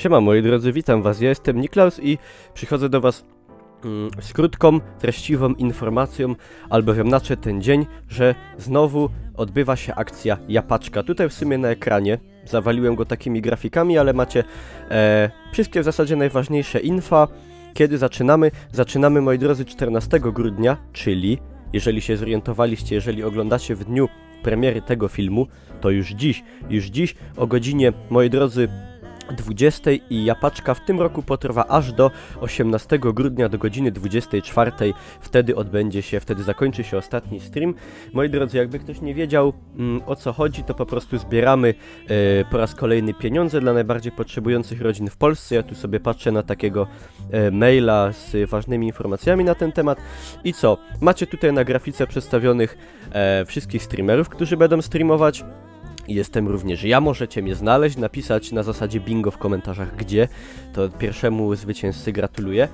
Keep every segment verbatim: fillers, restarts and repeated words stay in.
Siema moi drodzy, witam was, ja jestem Niklaus i przychodzę do was mm, z krótką, treściwą informacją, albowiem nadszedł ten dzień, że znowu odbywa się akcja Japaczka. Tutaj w sumie na ekranie zawaliłem go takimi grafikami, ale macie e, wszystkie w zasadzie najważniejsze infa. Kiedy zaczynamy? Zaczynamy, moi drodzy, czternastego grudnia, czyli jeżeli się zorientowaliście, jeżeli oglądacie w dniu premiery tego filmu, to już dziś, już dziś o godzinie, moi drodzy, dwudziestej i Japaczka w tym roku potrwa aż do osiemnastego grudnia do godziny dwudziestej czwartej. Wtedy odbędzie się, wtedy zakończy się ostatni stream. Moi drodzy, jakby ktoś nie wiedział mm, o co chodzi, to po prostu zbieramy e, po raz kolejny pieniądze dla najbardziej potrzebujących rodzin w Polsce. Ja tu sobie patrzę na takiego e, maila z ważnymi informacjami na ten temat. I co? Macie tutaj na grafice przedstawionych e, wszystkich streamerów, którzy będą streamować. Jestem również ja, możecie mnie znaleźć, napisać na zasadzie bingo w komentarzach gdzie, to pierwszemu zwycięzcy gratuluję.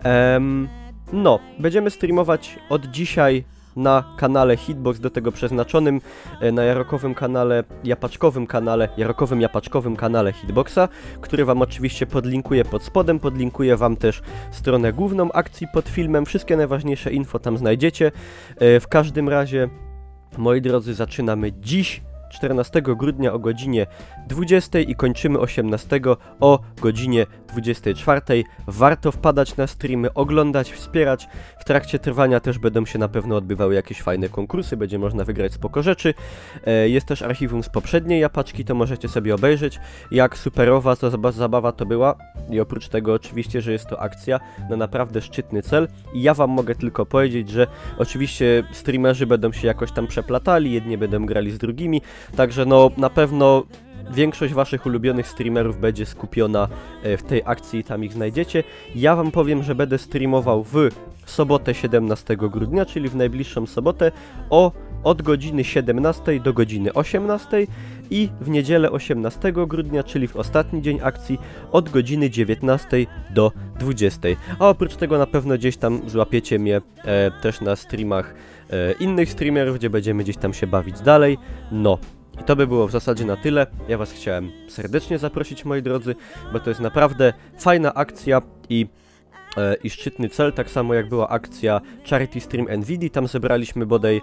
Ehm, no, będziemy streamować od dzisiaj na kanale Hitbox, do tego przeznaczonym, na jarokowym kanale, japaczkowym kanale, jarokowym japaczkowym kanale Hitboxa, który wam oczywiście podlinkuję pod spodem, podlinkuję wam też stronę główną akcji pod filmem, wszystkie najważniejsze info tam znajdziecie. E, w każdym razie, moi drodzy, zaczynamy dziś, czternastego grudnia o godzinie dwudziestej i kończymy osiemnastego o godzinie dwudziestej czwartej. Warto wpadać na streamy, oglądać, wspierać. W trakcie trwania też będą się na pewno odbywały jakieś fajne konkursy, będzie można wygrać spoko rzeczy. E, jest też archiwum z poprzedniej Japaczki, to możecie sobie obejrzeć, jak superowa to zabawa to była. I oprócz tego oczywiście, że jest to akcja na naprawdę szczytny cel. I ja wam mogę tylko powiedzieć, że oczywiście streamerzy będą się jakoś tam przeplatali, jedni będą grali z drugimi. Także no na pewno większość waszych ulubionych streamerów będzie skupiona w tej akcji i tam ich znajdziecie. Ja wam powiem, że będę streamował w sobotę siedemnastego grudnia, czyli w najbliższą sobotę o od godziny siedemnastej do godziny osiemnastej i w niedzielę osiemnastego grudnia, czyli w ostatni dzień akcji od godziny dziewiętnastej do dwudziestej. A oprócz tego na pewno gdzieś tam złapiecie mnie e, też na streamach e, innych streamerów, gdzie będziemy gdzieś tam się bawić dalej. No. I to by było w zasadzie na tyle. Ja was chciałem serdecznie zaprosić, moi drodzy, bo to jest naprawdę fajna akcja i, e, i szczytny cel, tak samo jak była akcja Charity Stream Nvidia. Tam zebraliśmy bodaj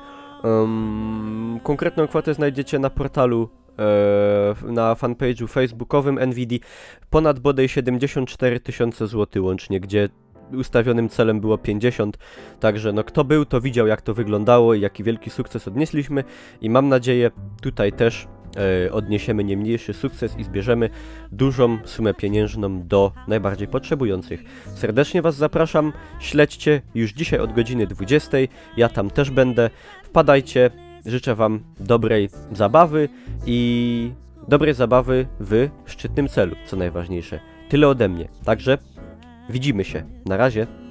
um, konkretną kwotę znajdziecie na portalu, e, na fanpage'u facebookowym Nvidia, ponad bodaj siedemdziesiąt cztery tysiące złotych łącznie, gdzie ustawionym celem było pięćdziesiąt, także no kto był, to widział jak to wyglądało i jaki wielki sukces odnieśliśmy i mam nadzieję tutaj też e, odniesiemy nie mniejszy sukces i zbierzemy dużą sumę pieniężną do najbardziej potrzebujących. Serdecznie was zapraszam, śledźcie już dzisiaj od godziny dwudziestej, ja tam też będę, wpadajcie, życzę wam dobrej zabawy i dobrej zabawy w szczytnym celu, co najważniejsze. Tyle ode mnie, także widzimy się. Na razie.